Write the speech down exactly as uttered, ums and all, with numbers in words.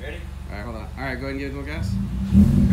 Ready? All right, hold on. All right, go ahead and give it a little gas.